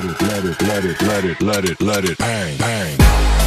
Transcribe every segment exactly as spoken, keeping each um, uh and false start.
it, let it, let it, let it, let it, let it bang, bang.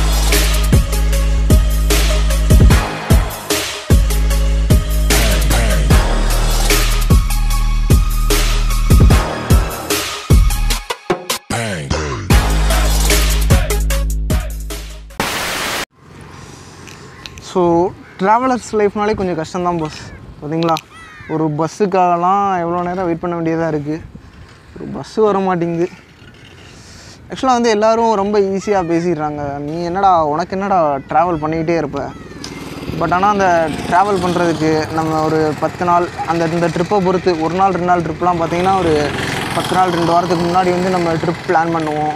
So travellers லைஃப்னாலே கொஞ்சம் கஷ்டம்தான் pass. பார்த்தீங்களா, ஒரு பஸ்ஸுக்காகலாம் எவ்வளோ நேரம் வெயிட் பண்ண வேண்டியதாக இருக்குது. ஒரு பஸ்ஸு வர மாட்டேங்குது. ஆக்சுவலாக வந்து எல்லோரும் ரொம்ப ஈஸியாக பேசிடுறாங்க, நீ என்னடா உனக்கு என்னடா ட்ராவல் பண்ணிக்கிட்டே இருப்ப. பட் ஆனால் அந்த ட்ராவல் பண்ணுறதுக்கு நம்ம ஒரு பத்து நாள் அந்த இந்த ட்ரிப்பை பொறுத்து ஒரு நாள் ரெண்டு நாள் ட்ரிப்லாம் பார்த்திங்கன்னா ஒரு பத்து நாள் ரெண்டு வாரத்துக்கு முன்னாடி வந்து நம்ம ட்ரிப் பிளான் பண்ணுவோம்.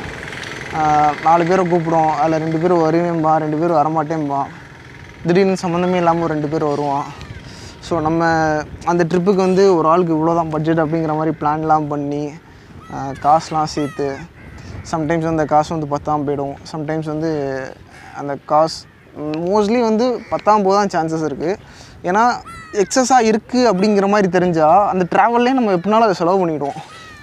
நாலு பேரை கூப்பிடுவோம், அதில் ரெண்டு பேர் வருவேன்பா, ரெண்டு பேர் வரமாட்டேன்பா, திடீர்னு சம்மந்தமே இல்லாமல் ரெண்டு பேர் வருவான். ஸோ நம்ம அந்த ட்ரிப்புக்கு வந்து ஒரு ஆளுக்கு இவ்வளோ தான் பட்ஜெட் அப்படிங்கிற மாதிரி பிளான்லாம் பண்ணி காசுலாம் சேர்த்து சம்டைம்ஸ் அந்த காசு வந்து பத்தாம் போயிடும். சம்டைம்ஸ் வந்து அந்த காசு மோஸ்ட்லி வந்து பத்தாம் போது தான் சான்சஸ் இருக்குது. ஏன்னா எக்ஸஸாக இருக்குது அப்படிங்கிற மாதிரி தெரிஞ்சால் அந்த ட்ராவல்லே நம்ம எப்படினாலும் அதை செலவு பண்ணிவிடுவோம்.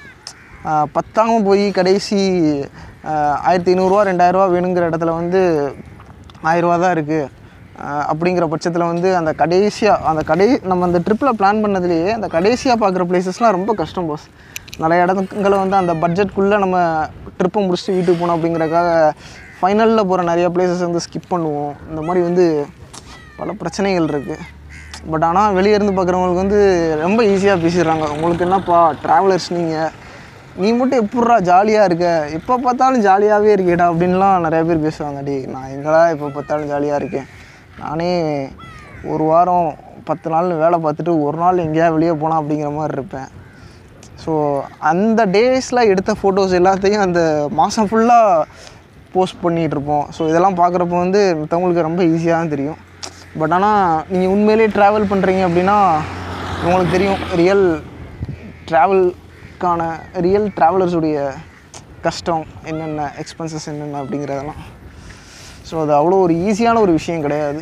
பத்தாமல் போய் கடைசி ஆயிரத்தி ஐநூறுரூவா ரெண்டாயிரரூவா வேணுங்கிற இடத்துல வந்து ஆயிரரூவா தான் இருக்குது அப்படிங்கிற பட்சத்தில் வந்து அந்த கடைசியாக அந்த கடை நம்ம அந்த ட்ரிப்பில் பிளான் பண்ணதுலேயே அந்த கடைசியாக பார்க்குற பிளேசஸ்லாம் ரொம்ப கஷ்டம் பாஸ். நிறைய இடத்துங்களை வந்து அந்த பட்ஜெட்குள்ளே நம்ம ட்ரிப்பை முடிச்சுட்டு வீட்டுக்கு போனோம் அப்படிங்கிறக்காக ஃபைனலில் போகிற நிறைய பிளேசஸ் வந்து ஸ்கிப் பண்ணுவோம். இந்த மாதிரி வந்து பல பிரச்சனைகள் இருக்குது. பட் ஆனால் வெளியே இருந்து பார்க்குறவங்களுக்கு வந்து ரொம்ப ஈஸியாக பேசிடுறாங்க, உங்களுக்கு என்னப்பா ட்ராவலர்ஸ் நீங்கள், நீ மட்டும் எப்பட்றா ஜாலியாக இருக்க, எப்போ பார்த்தாலும் ஜாலியாகவே இருக்கேடா அப்படின்லாம் நிறைய பேர் பேசுவாங்க. டி நான் எங்கடா எப்போ பார்த்தாலும் ஜாலியாக இருக்கேன், நானே ஒரு வாரம் பத்து நாள் வேலை பார்த்துட்டு ஒரு நாள் எங்கேயா வெளியே போனால் அப்படிங்கிற மாதிரி இருப்பேன். ஸோ அந்த டேஸில் எடுத்த ஃபோட்டோஸ் எல்லாத்தையும் அந்த மாதம் ஃபுல்லாக போஸ்ட் பண்ணிகிட்ருப்போம். ஸோ இதெல்லாம் பார்க்குறப்போ வந்து மற்றவங்களுக்கு ரொம்ப ஈஸியாக தான் தெரியும். பட் ஆனால் நீங்கள் உண்மையிலே ட்ராவல் பண்ணுறீங்க அப்படின்னா உங்களுக்கு தெரியும் ரியல் ட்ராவல்க்கான ரியல் ட்ராவலர்ஸுடைய கஷ்டம் என்னென்ன, எக்ஸ்பென்சஸ் என்னென்ன அப்படிங்கிறதெல்லாம். ஸோ அது அவ்வளோ ஒரு ஈஸியான ஒரு விஷயம் கிடையாது.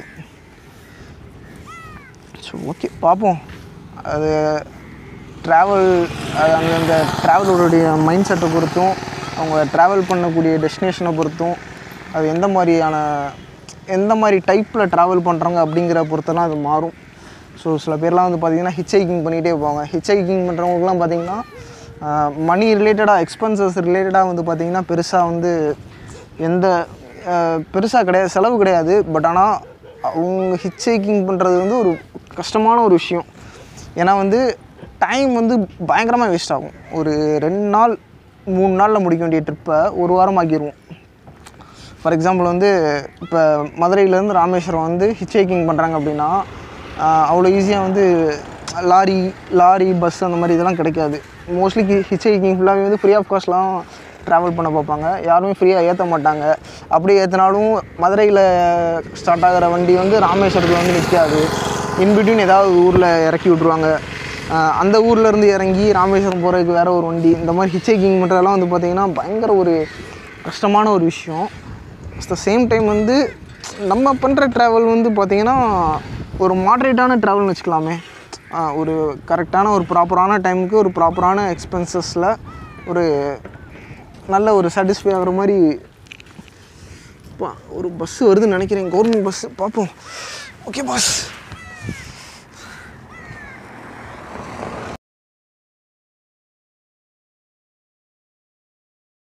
ஸோ ஓகே பார்ப்போம். அது ட்ராவல் அங்கே அந்த ட்ராவலருடைய மைண்ட் செட்டை பொறுத்தும் அவங்க ட்ராவல் பண்ணக்கூடிய டெஸ்டினேஷனை பொறுத்தும் அது எந்த மாதிரியான எந்த மாதிரி டைப்பில் ட்ராவல் பண்ணுறாங்க அப்படிங்கிற பொறுத்தெல்லாம் அது மாறும். ஸோ சில பேர்லாம் வந்து பார்த்திங்கன்னா ஹிச் ஹைக்கிங் பண்ணிகிட்டே போவாங்க. ஹிச் ஹைக்கிங் பண்ணுறவங்களுக்குலாம் பார்த்திங்கன்னா மணி ரிலேட்டடாக எக்ஸ்பென்சஸ் ரிலேட்டடாக வந்து பார்த்திங்கன்னா பெருசாக வந்து எந்த பெருசாக கிடையாது, செலவு கிடையாது. பட் ஆனால் அவங்க ஹிச் ஹைக்கிங் பண்ணுறது வந்து ஒரு கஷ்டமான ஒரு விஷயம். ஏன்னா வந்து டைம் வந்து பயங்கரமாக வேஸ்ட் ஆகும். ஒரு ரெண்டு நாள் மூணு நாளில் முடிக்க வேண்டிய ட்ரிப்பை ஒரு வாரம் ஆக்கிடுவோம். ஃபார் எக்ஸாம்பிள் வந்து இப்போ மதுரையிலேருந்து ராமேஸ்வரம் வந்து ஹிச் ஹைக்கிங் பண்ணுறாங்க அப்படின்னா அவ்வளோ ஈஸியாக வந்து லாரி லாரி பஸ் அந்த மாதிரி இதெல்லாம் கிடைக்காது. மோஸ்ட்லி ஹிச் ஹைக்கிங் ஃபுல்லாகவே வந்து ஃப்ரீ ஆஃப் காஸ்ட்லாம் ட்ராவல் பண்ண பார்ப்பாங்க, யாருமே ஃப்ரீயாக ஏற்ற மாட்டாங்க. அப்படியே ஏற்றினாலும் மதுரையில் ஸ்டார்ட் ஆகிற வண்டி வந்து ராமேஸ்வரத்தில் வந்து நிற்காது, இன்பிட்வீன் ஏதாவது ஊரில் இறக்கி விட்ருவாங்க. அந்த ஊர்லேருந்து இறங்கி ராமேஸ்வரம் போகிறதுக்கு வேறு ஒரு வண்டி. இந்த மாதிரி ஹிச் ஹைக்கிங் பண்ணுறதெல்லாம் வந்து பார்த்திங்கன்னா பயங்கர ஒரு கஷ்டமான ஒரு விஷயம். அட் த சேம் டைம் வந்து நம்ம பண்ணுற ட்ராவல் வந்து பார்த்திங்கன்னா ஒரு மாட்ரேட்டான ட்ராவல்னு வச்சுக்கலாமே. ஒரு கரெக்டான ஒரு ப்ராப்பரான டைமுக்கு ஒரு ப்ராப்பரான எக்ஸ்பென்சஸில் ஒரு நல்ல ஒரு சாட்டிஸ்ஃபை ஆகிற மாதிரி ஒரு பஸ்ஸு வருதுன்னு நினைக்கிறேன், கவர்மெண்ட் பஸ்ஸு. பார்ப்போம். Okay pass.